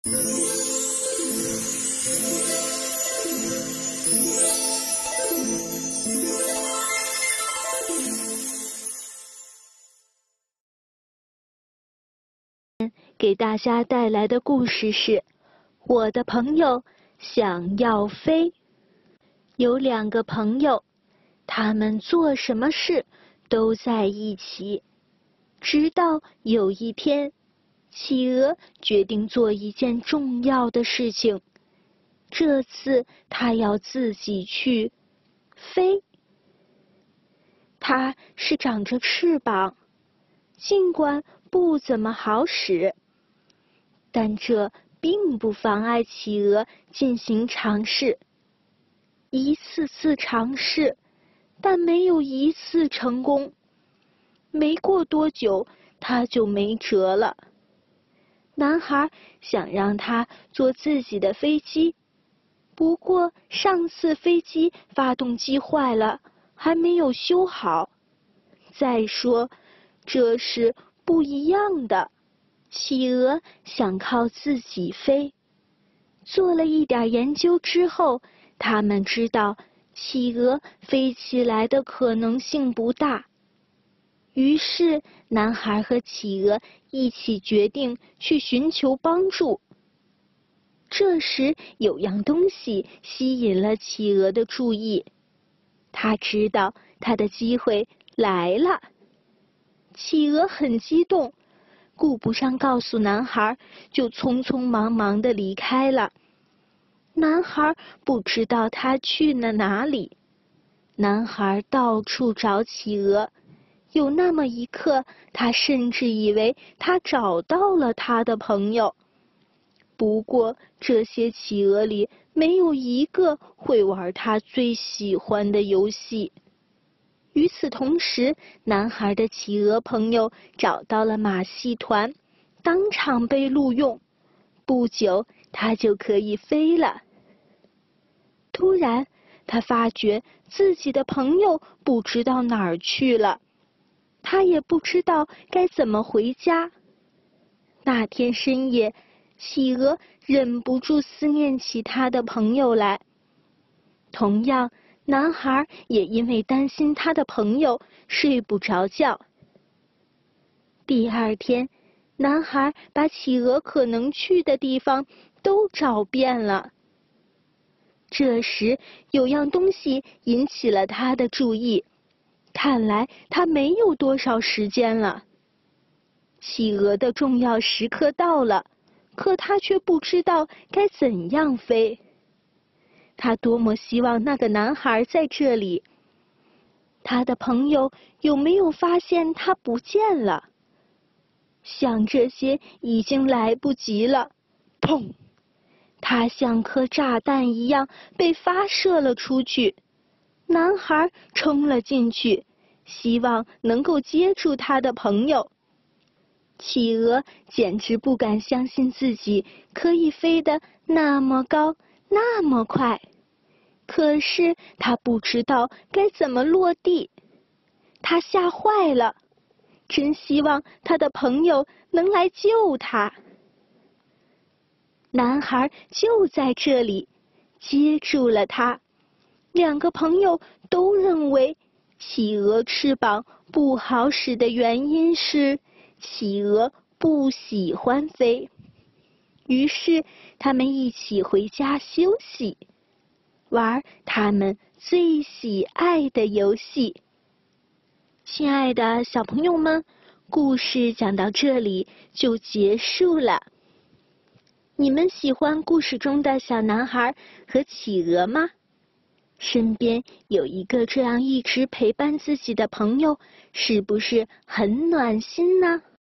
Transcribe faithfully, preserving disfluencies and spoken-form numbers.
给大家带来的故事是我的朋友想要飞。有两个朋友，他们做什么事都在一起，直到有一天，企鹅决定做一件重要的事情。这次他要自己去飞。它是长着翅膀，尽管不怎么好使，但这并不妨碍企鹅进行尝试。一次次尝试，但没有一次成功。没过多久，它就没辙了。男孩想让它坐自己的飞机，不过上次飞机发动机坏了，还没有修好。再说，这是不一样的。企鹅想靠自己飞。做了一点研究之后，他们知道企鹅飞起来的可能性不大。于是，男孩和企鹅一起决定去寻求帮助。这时，有样东西吸引了企鹅的注意。他知道他的机会来了。企鹅很激动，顾不上告诉男孩，就匆匆忙忙地离开了。男孩不知道他去了哪里。男孩到处找企鹅，有那么一刻，他甚至以为他找到了他的朋友。不过，这些企鹅里没有一个会玩他最喜欢的游戏。与此同时，男孩的企鹅朋友找到了马戏团，当场被录用。不久，他就可以飞了。突然，他发觉自己的朋友不知道哪儿去了，他也不知道该怎么回家。那天深夜，企鹅忍不住思念起他的朋友来。同样，男孩也因为担心他的朋友睡不着觉。第二天，男孩把企鹅可能去的地方都找遍了。这时，有样东西引起了他的注意，看来他没有多少时间了。企鹅的重要时刻到了，可他却不知道该怎样飞。他多么希望那个男孩在这里。他的朋友有没有发现他不见了？想这些已经来不及了。砰！他像颗炸弹一样被发射了出去。男孩冲了进去，希望能够接住他的朋友。企鹅简直不敢相信自己可以飞得那么高，那么快。可是他不知道该怎么落地，他吓坏了，真希望他的朋友能来救他。男孩就在这里，接住了他。两个朋友都认为企鹅翅膀不好使的原因是企鹅不喜欢飞。于是他们一起回家休息，玩他们最喜爱的游戏。亲爱的小朋友们，故事讲到这里就结束了。你们喜欢故事中的小男孩和企鹅吗？身边有一个这样一直陪伴自己的朋友，是不是很暖心呢？